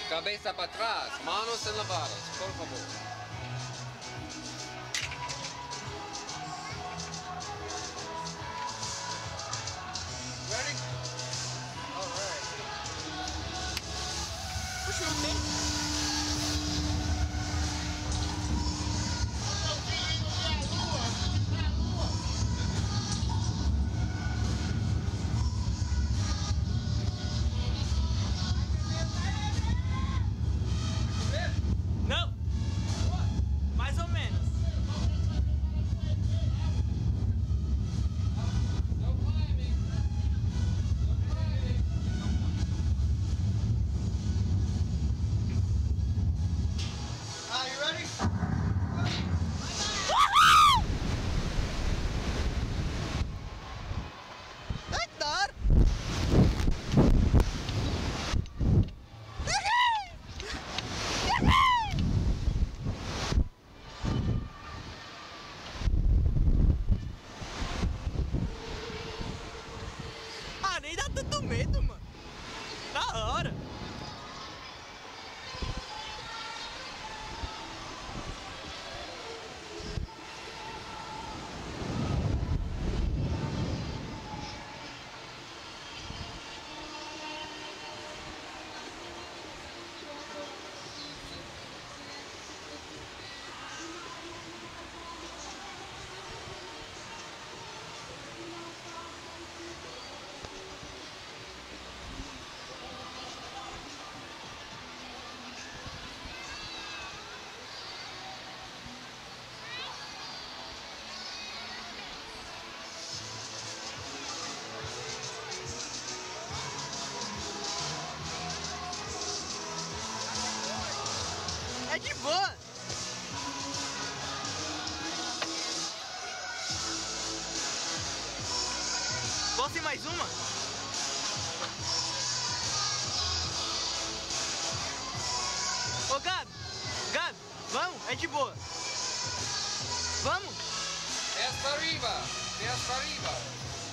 Cabeça para trás, manos elevadas, por favor. Ready? Alright. Push your feet. Não! Mais ou menos. You ready? Hector! Ah, nem dá tanto medo, mano. Da hora. É de boa. Posso ir mais uma? Ô Gabi, vamos, é de boa. Vamos? Pés para arriba, pés para arriba.